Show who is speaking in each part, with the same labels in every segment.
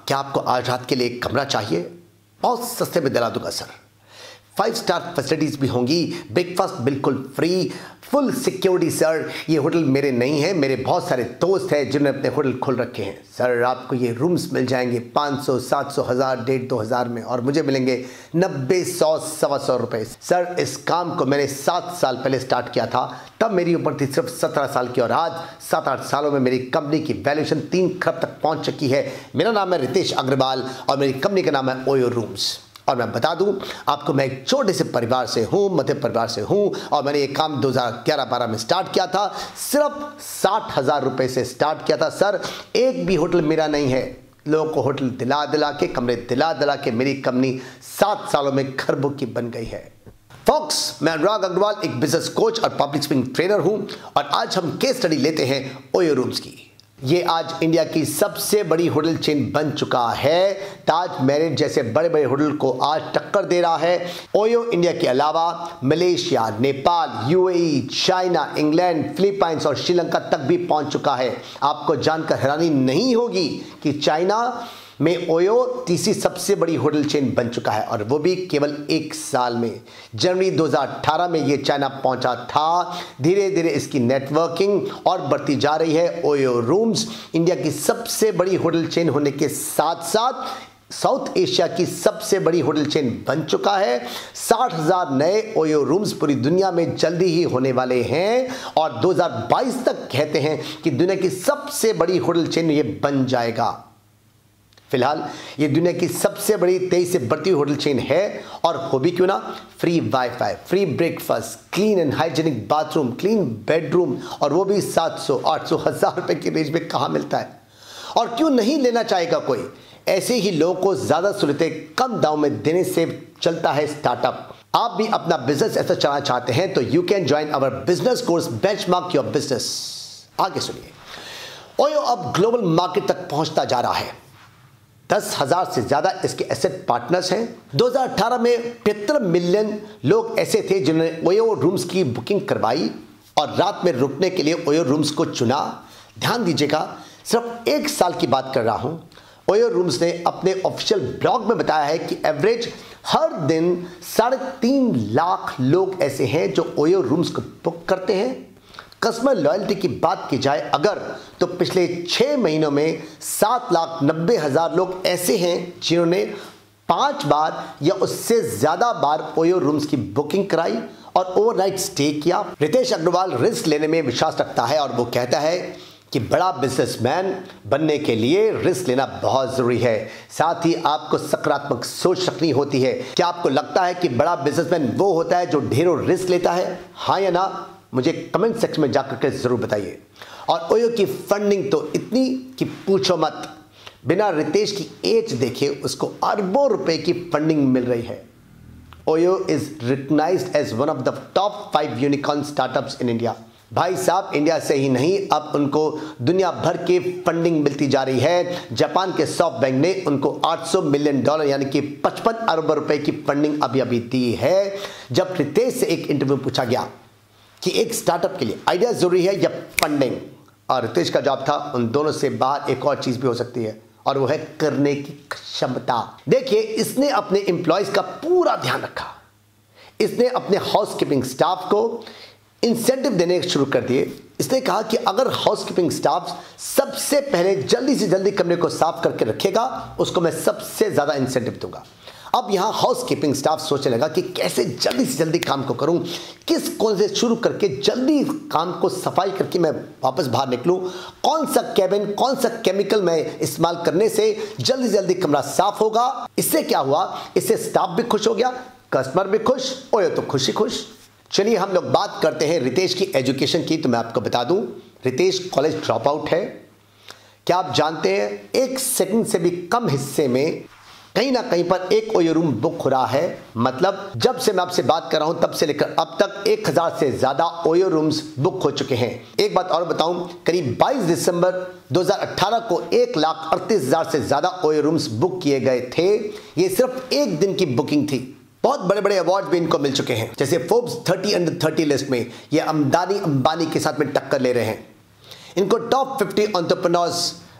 Speaker 1: क्या आपको आज रात के लिए एक कमरा चाहिए? बहुत सस्ते में दिला दूंगा सर। 5 स्टार फैसिलिटीज भी होंगी, ब्रेकफास्ट बिल्कुल फ्री, फुल सिक्योरिटी सर। ये होटल मेरे नहीं है, मेरे बहुत सारे दोस्त हैं जिन्होंने अपने होटल खोल रखे हैं सर। आपको ये रूम्स मिल जाएंगे 500, 700, 1000, 1,500, 2,000 में, और मुझे मिलेंगे 90, 100, 125 रुपए सर। इस काम को मैंने 7 साल पहले स्टार्ट किया था, तब मेरी उम्र थी सिर्फ 17 साल की, और आज 7-8 सालों में मेरी कंपनी की वैल्यूएशन 3 खरब तक पहुंच चुकी है। मेरा नाम है रितेश अग्रवाल और मेरी कंपनी का नाम है ओयो रूम्स। और मैं बता दूं आपको, मैं एक छोटे से परिवार से हूं, मध्य परिवार से हूं, और मैंने ये काम 2011-12 में स्टार्ट किया था। सिर्फ 60,000 रुपए से स्टार्ट किया था सर। एक भी होटल मेरा नहीं है। लोगों को होटल दिला के, कमरे दिला के मेरी कंपनी 7 सालों में खरबों की बन गई है। फॉक्स, मैं अनुराग अग्रवाल, एक बिजनेस कोच और पब्लिक स्पीकिंग ट्रेनर हूं, और आज हम केस स्टडी लेते हैं ओयो रूम्स की। ये आज इंडिया की सबसे बड़ी होटल चेन बन चुका है। ताज, मैरिट जैसे बड़े बड़े होटल को आज टक्कर दे रहा है। ओयो इंडिया के अलावा Malaysia, Nepal, UAE, China, England, Philippines और श्रीलंका तक भी पहुंच चुका है। आपको जानकर हैरानी नहीं होगी कि चाइना में ओयो तीसरी सबसे बड़ी होटल चेन बन चुका है, और वो भी केवल 1 साल में। जनवरी 2018 में ये चाइना पहुंचा था। धीरे धीरे इसकी नेटवर्किंग और बढ़ती जा रही है। ओयो रूम्स इंडिया की सबसे बड़ी होटल चेन होने के साथ साथ साउथ एशिया की सबसे बड़ी होटल चेन बन चुका है। 60,000 नए ओयो रूम्स पूरी दुनिया में जल्दी ही होने वाले हैं, और 2022 तक कहते हैं कि दुनिया की सबसे बड़ी होटल चेन ये बन जाएगा। फिलहाल ये दुनिया की सबसे बड़ी तेजी से बढ़ती हुई होटल चेन है, और हो भी क्यों ना। Free wifi, free breakfast, clean and hygienic bathroom, clean bedroom, और वो भी 700, 800, 1000 रुपए की रेंज में कहाँ मिलता है। और क्यों नहीं लेना चाहेगा कोई। ऐसे ही लोगों को ज्यादा सहूलियतें कम दाम में देने से चलता है स्टार्टअप। आप भी अपना बिजनेस ऐसा चलाना चाहते हैं तो you can join our business course benchmark your business. आगे सुनिए। ओयो अब ग्लोबल मार्केट तक पहुंचता जा रहा है। 10,000 से ज्यादा इसके एसेट पार्टनर्स हैं। 2018 में 73 मिलियन लोग ऐसे थे जिन्होंने ओयो रूम्स की बुकिंग करवाई और रात में रुकने के लिए ओयो रूम्स को चुना। ध्यान दीजिएगा, सिर्फ 1 साल की बात कर रहा हूं। ओयो रूम्स ने अपने ऑफिशियल ब्लॉग में बताया है कि एवरेज हर दिन 3.5 लाख लोग ऐसे हैं जो ओयो रूम्स को बुक करते हैं। कस्टमर लॉयल्टी की बात की जाए अगर, तो पिछले 6 महीनों में 7,90,000 लोग ऐसे हैं जिन्होंने 5 बार या उससे ज्यादा बार ओयो रूम्स की बुकिंग कराई और ओवरनाइट स्टे किया। रितेश अग्रवाल रिस्क लेने में विश्वास रखता है, और वो कहता है कि बड़ा बिजनेसमैन बनने के लिए रिस्क लेना बहुत जरूरी है। साथ ही आपको सकारात्मक सोच रखनी होती है। क्या आपको लगता है कि बड़ा बिजनेसमैन वो होता है जो ढेरों रिस्क लेता है? हाँ या ना, मुझे कमेंट सेक्शन में जाकर के जरूर बताइए। और ओयो की फंडिंग तो इतनी कि पूछो मत। बिना रितेश की एज देखे उसको अरबों रुपए की फंडिंग मिल रही है। OYO is recognized as one of the top 5 unicorn startups in India. भाई साहब, इंडिया से ही नहीं, अब उनको दुनिया भर के फंडिंग मिलती जा रही है। जापान के सॉफ्टबैंक ने उनको $800 मिलियन यानी कि 55 अरब रुपए की फंडिंग अभी दी है। जब रितेश से एक इंटरव्यू पूछा गया कि एक स्टार्टअप के लिए आइडिया जरूरी है या फंडिंग, और रितेश का जवाब था उन दोनों से बाहर एक और चीज भी हो सकती है, और वो है करने की क्षमता। देखिए, इसने अपने एम्प्लॉयज का पूरा ध्यान रखा। इसने अपने हाउसकीपिंग स्टाफ को इंसेंटिव देने शुरू कर दिए। इसने कहा कि अगर हाउसकीपिंग स्टाफ सबसे पहले जल्दी से जल्दी कमरे को साफ करके रखेगा, उसको मैं सबसे ज्यादा इंसेंटिव दूंगा। अब यहां हाउसकीपिंग स्टाफ सोचने लगा कि कैसे जल्दी से जल्दी काम को करूं, किस कौन से शुरू करके जल्दी काम को सफाई करके मैं वापस बाहर निकलूं, कौन सा केबिन, कौन सा केमिकल मैं इस्तेमाल करने से जल्दी जल्दी कमरा साफ होगा। इससे क्या हुआ, इससे स्टाफ भी खुश हो गया, कस्टमर भी खुश, ओयो तो खुश ही खुश। चलिए हम लोग बात करते हैं रितेश की एजुकेशन की। तो मैं आपको बता दूं, रितेश कॉलेज ड्रॉप आउट है। क्या आप जानते हैं 1 सेकंड से भी कम हिस्से में कहीं ना कहीं पर एक ओयो रूम बुक हो रहा है। मतलब जब से मैं आपसे बात कर रहा हूं तब से लेकर अब तक 1000 से ज्यादा ओयो रूम्स बुक हो चुके हैं। एक बात और बताऊं, करीब 22 दिसंबर 2018 को 1,38,000 से ज्यादा ओयो रूम्स बुक किए गए थे। ये सिर्फ एक दिन की बुकिंग थी। बहुत बड़े बड़े अवार्ड भी इनको मिल चुके हैं, जैसे फोर्ब्स 30 अंडर 30 लिस्ट में ये अदानी अंबानी के साथ में टक्कर ले रहे हैं। इनको top 50 entrepreneurs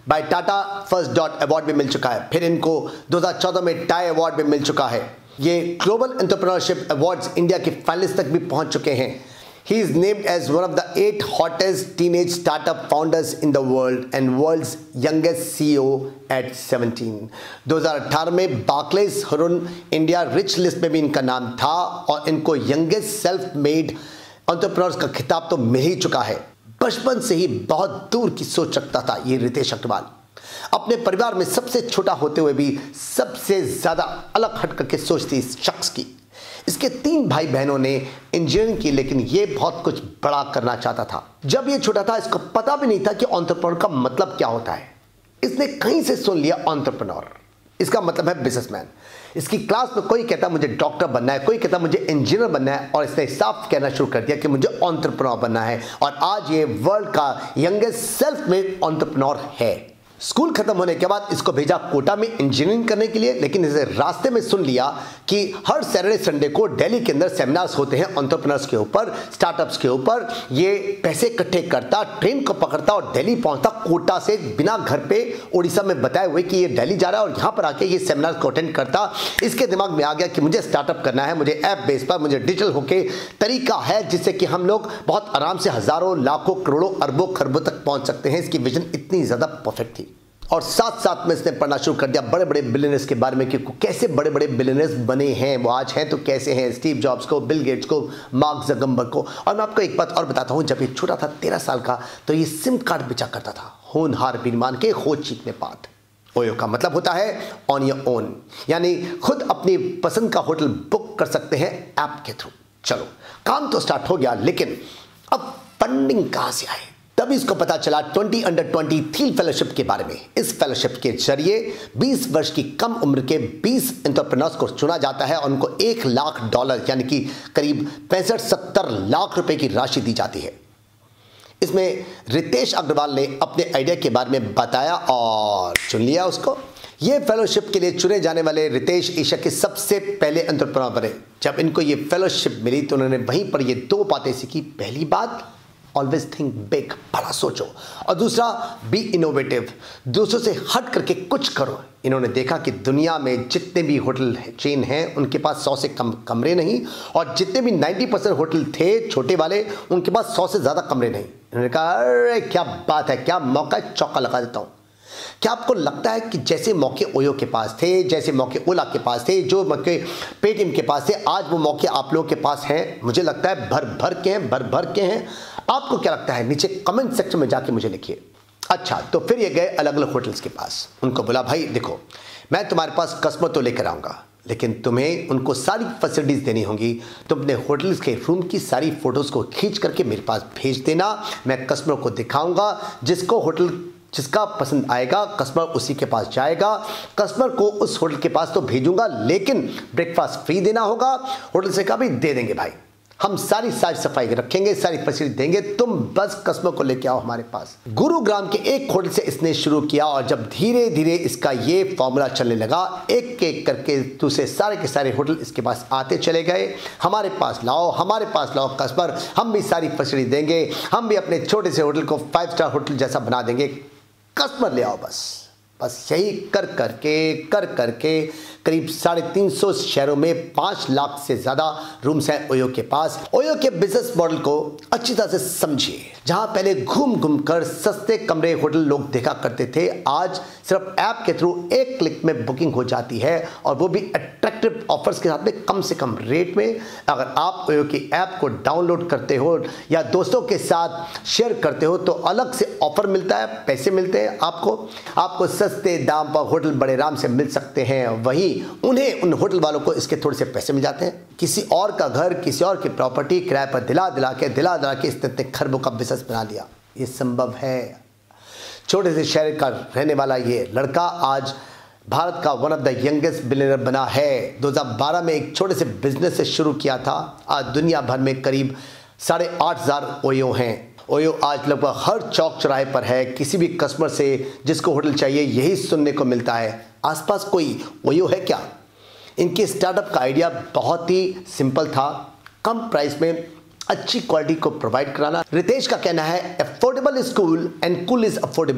Speaker 1: by Tata first dot award भी मिल चुका है, फिर इनको 2014 में टाई अवार्ड भी मिल चुका है। ये ग्लोबल एंटरप्रेन्योरशिप अवार्ड्स इंडिया के फाइनलिस्ट तक भी पहुंच चुके हैं। He is named as one of the 8 hottest teenage startup founders in the world and world's youngest CEO at 17। 2018 में Barclays Hurun India rich list में भी इनका नाम था और इनको यंगेस्ट सेल्फ मेड एंटरप्रेन्योर्स का खिताब तो मिल ही चुका है। बचपन से ही बहुत दूर की सोच रखता था ये रितेश अग्रवाल। अपने परिवार में सबसे छोटा होते हुए भी सबसे ज्यादा अलग हट करके सोचती इस शख्स की। इसके 3 भाई बहनों ने इंजीनियरिंग की, लेकिन ये बहुत कुछ बड़ा करना चाहता था। जब ये छोटा था इसको पता भी नहीं था कि एंटरप्रेन्योर का मतलब क्या होता है। इसने कहीं से सुन लिया एंटरप्रेन्योर, इसका मतलब है बिजनेसमैन। इसकी क्लास में कोई कहता मुझे डॉक्टर बनना है, कोई कहता मुझे इंजीनियर बनना है, और इसने साफ कहना शुरू कर दिया कि मुझे एंटरप्रेन्योर बनना है। और आज ये वर्ल्ड का यंगेस्ट सेल्फ मेड एंटरप्रेन्योर है। स्कूल खत्म होने के बाद इसको भेजा कोटा में इंजीनियरिंग करने के लिए, लेकिन इसे रास्ते में सुन लिया कि हर सैटरडे संडे को दिल्ली के अंदर सेमिनार्स होते हैं एंटरप्रेन्योर्स के ऊपर, स्टार्टअप्स के ऊपर। ये पैसे इकट्ठे करता, ट्रेन को पकड़ता और दिल्ली पहुंचता कोटा से, बिना घर पे उड़ीसा में बताए हुए कि ये दिल्ली जा रहा है, और यहाँ पर आके ये सेमिनार्स को अटेंड करता। इसके दिमाग में आ गया कि मुझे स्टार्टअप करना है, मुझे ऐप बेस पर, मुझे डिजिटल होके तरीका है जिससे कि हम लोग बहुत आराम से हजारों लाखों करोड़ों अरबों खरबों तक पहुंच सकते हैं। इसकी विजन इतनी ज्यादा परफेक्ट थी। और साथ साथ में इसने पढ़ना शुरू कर दिया बड़े बड़े बिलियनर्स के बारे में कि कैसे बड़े बड़े बिलियनर्स बने हैं, वो आज हैं तो कैसे हैं, स्टीव जॉब्स को, बिल गेट्स को, मार्क ज़करबर्ग को। और मैं आपको एक बात और बताता हूं, जब ये छोटा था 13 साल का तो ये सिम कार्ड बेचा करता था, होनहार बीरमान के होश चीखने पात। ओयो का मतलब होता है ऑन योर ओन, यानी खुद अपनी पसंद का होटल बुक कर सकते हैं ऐप के थ्रू। चलो काम तो स्टार्ट हो गया, लेकिन अब फंडिंग कहां से आए? तभी इसको पता चला 20 अंडर 20 थील फेलोशिप के बारे में। इस फेलोशिप के जरिए 20 वर्ष की कम उम्र के 20 एंटरप्रेन्योर्स को चुना जाता है और उनको $1 लाख यानी कि करीब 65-70 लाख रुपए की राशि दी जाती है। इसमें रितेश अग्रवाल ने अपने आइडिया के बारे में बताया और चुन लिया उसको। ये फेलोशिप के लिए चुने जाने वाले रितेश एशिया के सबसे पहले एंटरप्रेन्योर बने। जब इनको ये फेलोशिप मिली तो उन्होंने वहीं पर ये 2 बातें सीखी। पहली बात, ऑलवेज थिंक बिग, बड़ा सोचो, और दूसरा बी इनोवेटिव, दूसरों से हट करके कुछ करो। इन्होंने देखा कि दुनिया में जितने भी होटल चेन हैं उनके पास 100 से कम कमरे नहीं, और जितने भी 90% होटल थे छोटे वाले उनके पास 100 से ज़्यादा कमरे नहीं। इन्होंने कहा अरे क्या बात है, क्या मौका है, चौका लगा देता हूँ। क्या आपको लगता है कि जैसे मौके ओयो के पास थे, जैसे मौके ओला के पास थे, जो मौके पेटीएम के पास थे, आज वो मौके आप लोगों के पास हैं? मुझे लगता है भर भर के हैं। आपको क्या लगता है? नीचे कमेंट सेक्शन में जाके मुझे लिखिए। अच्छा, तो फिर ये गए अलग अलग होटल्स के पास। उनको बोला भाई देखो, मैं तुम्हारे पास कस्टमर तो लेकर आऊँगा, लेकिन तुम्हें उनको सारी फैसिलिटीज़ देनी होंगी। तुम अपने होटल्स के रूम की सारी फ़ोटोज़ को खींच करके मेरे पास भेज देना। मैं कस्टमर को दिखाऊंगा, जिसको होटल जिसका पसंद आएगा कस्टमर उसी के पास जाएगा। कस्टमर को उस होटल के पास तो भेजूंगा, लेकिन ब्रेकफास्ट फ्री देना होगा। होटल से कहा भी दे देंगे भाई, हम सारी साफ सफाई रखेंगे, सारी फैसिलिटी देंगे, तुम बस कस्टमर को लेके आओ हमारे पास। गुरुग्राम के एक होटल से इसने शुरू किया और जब धीरे धीरे इसका ये फॉर्मूला चलने लगा, एक एक करके दूसरे सारे के सारे होटल इसके पास आते चले गए। हमारे पास लाओ कस्टमर, हम भी सारी फैसिलिटी देंगे, हम भी अपने छोटे से होटल को 5 स्टार होटल जैसा बना देंगे, कस्टमर ले आओ बस यही कर करके करीब 350 शहरों में 5 लाख से ज्यादा रूम्स हैं ओयो के पास। ओयो के बिजनेस मॉडल को अच्छी तरह से समझिए। जहां पहले घूम घूम कर सस्ते कमरे होटल लोग देखा करते थे, आज सिर्फ ऐप के थ्रू 1 क्लिक में बुकिंग हो जाती है, और वो भी अट्रैक्टिव ऑफर्स के साथ में, कम से कम रेट में। अगर आप ओयो की ऐप को डाउनलोड करते हो या दोस्तों के साथ शेयर करते हो तो अलग से ऑफर मिलता है, पैसे मिलते हैं आपको सस्ते दाम पर होटल बड़े आराम से मिल सकते हैं। वहीं उन्हें, उन होटल वालों को इसके थोड़े से पैसे मिल जाते हैं। किसी और का घर, किसी और की प्रॉपर्टी किराए पर दिला दिला के इतने खरबों का बिजनेस बना लिया। ये संभव है। छोटे से शहर का रहने वाला ये लड़का आज भारत का one of the youngest billionaire बना है। 2012 में एक छोटे से बिजनेस से शुरू किया था, आज दुनिया भर में करीब 8,500 ओयो हैं। ओयो आज लगभग हर चौक चौराहे पर है। किसी भी कस्टमर से जिसको होटल चाहिए यही सुनने को मिलता है। आसपास कोई ओयो है क्या? इनके स्टार्टअप का आइडिया बहुत ही सिंपल था, कम प्राइस में अच्छी क्वालिटी को प्रोवाइड कराना। रितेश का कहना है affordable is cool and cool is affordable,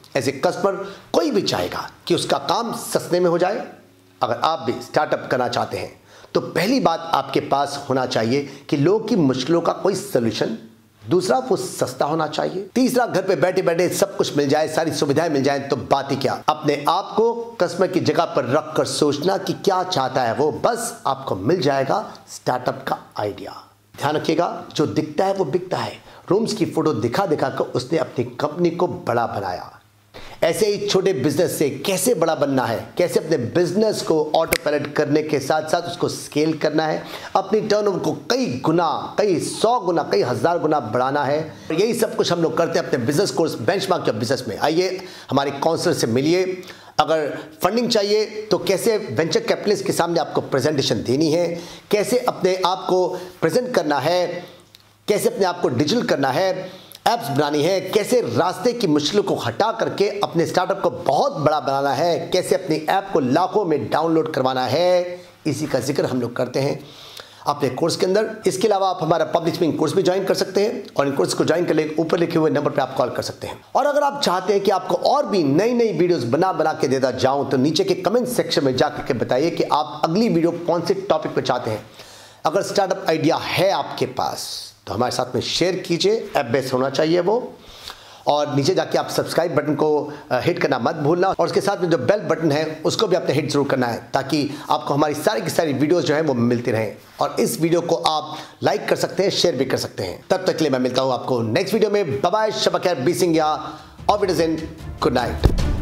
Speaker 1: as a customer कोई भी चाहेगा कि उसका काम सस्ते में हो जाए। अगर आप भी स्टार्टअप करना चाहते हैं तो पहली बात आपके पास होना चाहिए कि लोगों की मुश्किलों का कोई सलूशन। दूसरा, वो सस्ता होना चाहिए। तीसरा, घर पे बैठे बैठे सब कुछ मिल जाए, सारी सुविधाएं मिल जाए तो बात ही क्या। अपने आप को कस्टमर की जगह पर रख कर सोचना कि क्या चाहता है वो, बस आपको मिल जाएगा स्टार्टअप का आइडिया। ध्यान रखिएगा, जो दिखता है वो बिकता है। रूम्स की फोटो दिखा दिखा कर उसने अपनी कंपनी को बड़ा बनाया। ऐसे ही छोटे बिजनेस से कैसे बड़ा बनना है, कैसे अपने बिजनेस को ऑटो पायलट करने के साथ साथ उसको स्केल करना है, अपनी टर्नओवर को कई गुना, कई 100 गुना, कई 1000 गुना बढ़ाना है। और यही सब कुछ हम लोग करते हैं अपने business course benchmark your business में। आइए हमारे काउंसलर से मिलिए। अगर फंडिंग चाहिए तो कैसे वेंचर कैपिटलिस्ट के सामने आपको प्रेजेंटेशन देनी है, कैसे अपने आप को प्रेजेंट करना है, कैसे अपने आप को डिजिटल करना है, एप्स बनानी है, कैसे रास्ते की मुश्किलों को हटा करके अपने स्टार्टअप को बहुत बड़ा बनाना है, कैसे अपनी ऐप को लाखों में डाउनलोड करवाना है, इसी का जिक्र हम लोग करते हैं अपने कोर्स के अंदर। इसके अलावा आप हमारा पब्लिक स्पीकिंग कोर्स भी ज्वाइन कर सकते हैं और इन कोर्स को ज्वाइन कर ले ऊपर लिखे हुए नंबर पर आप कॉल कर सकते हैं। और अगर आप चाहते हैं कि आपको और भी नई नई वीडियोस बना के देता जाऊं तो नीचे के कमेंट सेक्शन में जाकर के बताइए कि आप अगली वीडियो कौन से टॉपिक पर चाहते हैं। अगर स्टार्टअप आइडिया है आपके पास तो हमारे साथ में शेयर कीजिए, ऐप बेस्ड होना चाहिए वो। और नीचे जाके आप सब्सक्राइब बटन को हिट करना मत भूलना और उसके साथ में जो बेल बटन है उसको भी आपने हिट जरूर करना है ताकि आपको हमारी सारी की सारी वीडियोस जो है वो मिलती रहें। और इस वीडियो को आप लाइक कर सकते हैं, शेयर भी कर सकते हैं। तब तक के लिए मैं मिलता हूं आपको नेक्स्ट वीडियो में। बाय बाय, शब खैर, बी सिंह या ऑफ इट इज इन, गुड नाइट।